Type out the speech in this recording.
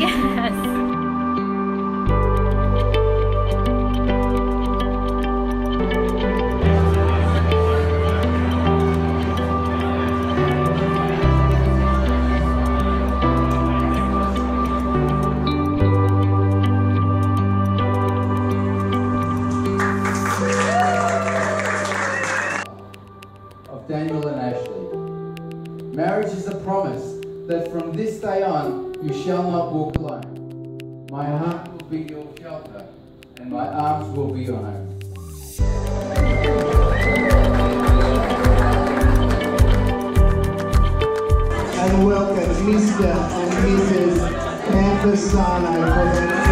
Yes. Daniel and Ashley. Marriage is a promise that from this day on you shall not walk alone. My heart will be your shelter and my arms will be your home. And welcome Mr. and Mrs. Campusano for the